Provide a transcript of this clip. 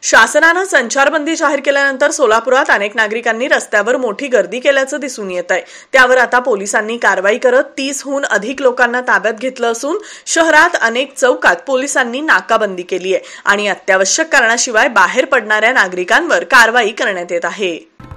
शासनानं संचारबंदी जाहीर केल्यानंतर सोलापुरात अनेक नागरिकांनी रस्त्यावर मोठी गर्दी केल्याचं दिसून येत आहे। त्यावर आता पोलिसांनी कारवाई करत 30हून अधिक लोकांना ताब्यात घेतलं असून शहरात अनेक चौकात पोलिसांनी नाकाबंदी केली आहे आणि अत्यावश्यक कारणाशिवाय बाहेर पडणाऱ्या नागरिकांवर कारवाई करण्यात येत आहे।